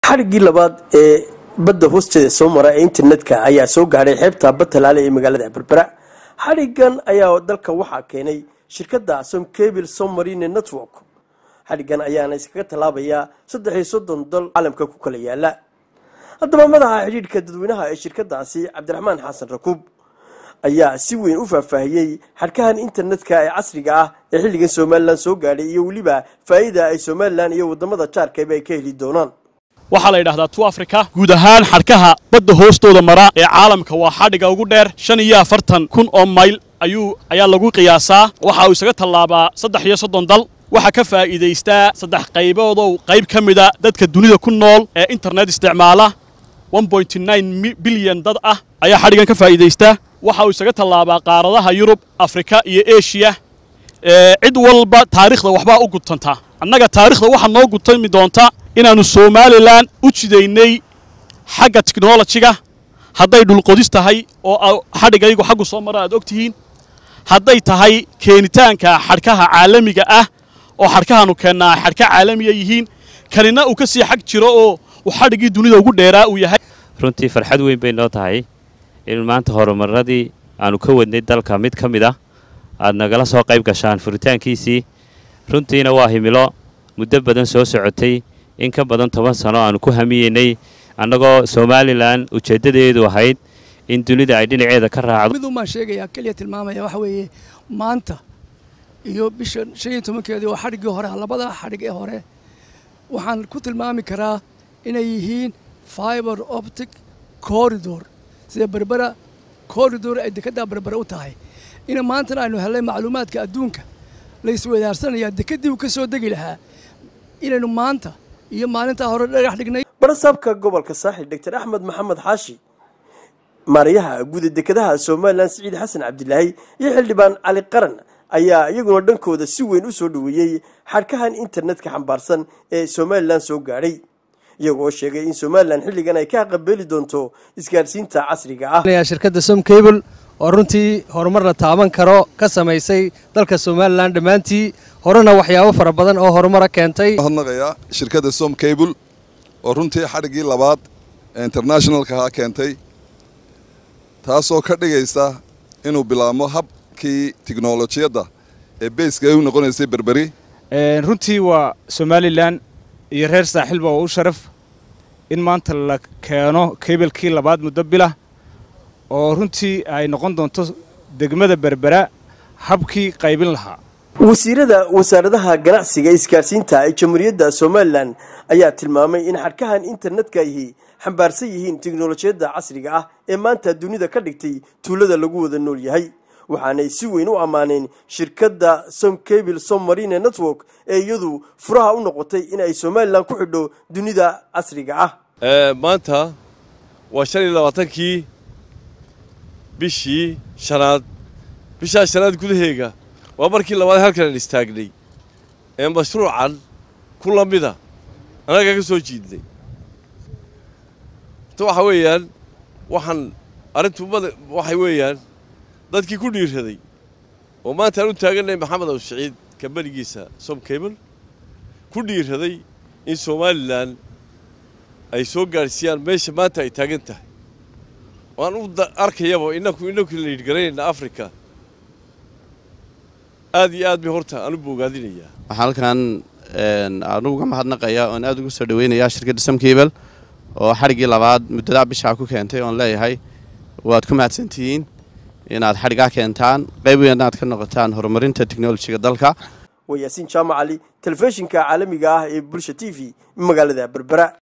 xarigii labaad ee badda hoosteeda soo mara ee internetka ayaa soo gaadhay xeebta Batalaale ee magaalada Berbera. xarigan ayaa dalka waxaa keenay shirkadda Somcable Submarine Network. xarigan ayaana iskaga talaabaya 330 dal caalamka ku kala yaala. haddaba madaxa xiriirka dadweynaha ee shirkadaasi Cabdiraxmaan Xasan Rakuub ayaa si weyn u faahfaahiyay xarkahan internetka ee casriga ah ee xilligan Soomaaliland soo gaadhay iyo waliba faa'iida ay Soomaaliland iyo wadamada jaarkayba ay ka heli doonaan. waxaa la yiraahdaa To Africa guud ahaan xarkaha badda hoostooda mara ee caalamka waa xadhiga ugu dheer 45,000 oo mayl ayaa lagu qiyaasaa. waxa uu isaga talaabaa 330 dal. waxa ka faa'iideystaa 3 qaybood oo qayb kamida dadka dunida ku nool ee internet isticmaala 1.9 bilyan dad ah ayaa xadhigan ka faa'iideystaa. waxa uu isaga talaabaa qaaradaha Yurub, Afrika iyo Asia. cid walba taariikhda waxba u gudtanta. annaga taariikhda waxa noo gudtami doonta inaanu Soomaaliland u jideynay xagga technology-ga hadday dhul qodis tahay oo xadhigaygu xaggu soo maraa aad ogtihiin hadday tahay keenitaanka xarkaha caalamiga ah oo xarkahaanu keenaa xarka caalamiga yihiin kanina uu ka sii xag jiro oo xadhigii dunida ugu dheeraa uu yahay. runtii farxad weyn bay noo tahay in maanta horumaradii aanu ka wadnay dalka mid ka mid ah aad nagala soo qayb gashaan furitaankiisii. runtiina waa himilo muddo badan soo socotay in ka badan 10 sano aanu ku hamiyeynay annagoo Soomaaliland ujeedadeedu ahayd in dunida ay dhinaceeda ka raacdo. mid uma sheegaya kaliya tilmaamaya waxa weeye maanta iyo bisha 15keedii oo xadhigii hore labada xadhig ee hore waxaan ku tilmaami karaa inay yihiin fiber optic corridor sida Berbera corridor ay dekada Berbera u tahay in maanta aynu helay macluumaadka adduunka la isweydaarsanaya dekadii uu ka soo degi lahaa inaynu maanta iyo maalinta hore dhagax dhignay. barasabka gobolka Saaxil Dr. Axmed Maxamed Xaashi maariyaha guud dekadaha Soomaaliland Saciid Xasan Cabdilaahi iyo xildhibaan Cali Qaran ayaa iyaguna dhankooda si weyn u soo dhaweeyay xarkahan internetka xambaarsan ee Soomaaliland soo gaadhay iyagoo sheegay in Soomaaliland xilligan ay ka qabeeli doonto isgaarsiinta casriga ah. shirkadda Somcable oo runtii horumar la taaban karo ka samaysay dalka Soomaaliland dhamaantii horena waxyaabo fara badan oo horumar keentay. hadnaqaya shirkadda Somcable oo runtii xadhigii labaad internationalka keentay taasoo ka dhigaysa inuu bilaamo habkii tiknoolajiyada ee base-ka u noqonaysay Berberi. runtii waa Soomaaliland iyo reer Saaxilba oo u sharaf in maanta la keeno cable-kii labaad muddo bila oo runtii ay noqon doonto degmada Berbera habkii qaybin lahaa. wasiirada wasaaradaha ganacsiga isgaarsiinta ee Jamhuuriyadda Soomaaliland ayaa tilmaamay in xarkahan internetka ay xambaarsan yihiin tiknoolajiyada casriga ah ee maanta dunida ka dhigtay tuulada lagu wada nool yahay. waxaanay si weyn u amaaneen shirkadda Somcable Submarine Network ee iyadu furaha u noqotay in ay Soomaaliland ku xidho dunida casriga ah. maanta waa 25kii bishii shanaad gudaheega waa markii labaad halkan istaagnay ee mashruucan ku lamida anaga ka soo jiidnay. waxa weeyaan waxaan arintu waxay weeyaan dadkii ku dhiiraday oo maanta aan u taaganay Maxamed Saciid kambanigiisa Somcable ku dhiiraday in Soomaaliland ay soo gaarsiiyaan meesha maanta ay taagan tahay. waan u arkayaba inaku la yidgareynayna Afrika aad iyo aad bay horta aan u bogaadinayaa. halkan anugu ka mahadnaqayaa oo aad ugu soo dhaweynayaa shirkadda Somcable oo xarigii labaad muddada bisha ku keentay oo leeyahay waad ku mahadsantihiin inaad xariga keentaan qayb weyn aad ka noqotaan horumarinta technology-ga dalka. Yaasiin Jaamac Ali, telefishinka caalamiga ah ee Bulsha TV magaalada Berbera.